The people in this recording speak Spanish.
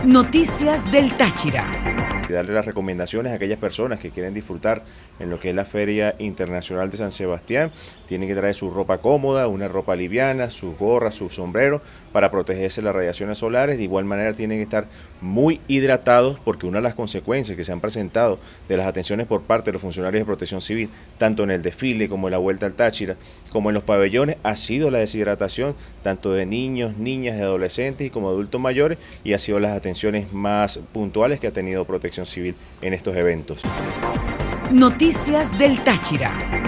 Noticias del Táchira. Y darle las recomendaciones a aquellas personas que quieren disfrutar en lo que es la Feria Internacional de San Sebastián. Tienen que traer su ropa cómoda, una ropa liviana, sus gorras, sus sombreros para protegerse de las radiaciones solares. De igual manera tienen que estar muy hidratados, porque una de las consecuencias que se han presentado de las atenciones por parte de los funcionarios de Protección Civil, tanto en el desfile como en la Vuelta al Táchira, como en los pabellones, ha sido la deshidratación tanto de niños, niñas, de adolescentes y como adultos mayores, y ha sido las atenciones más puntuales que ha tenido Protección Civil en estos eventos. Noticias del Táchira.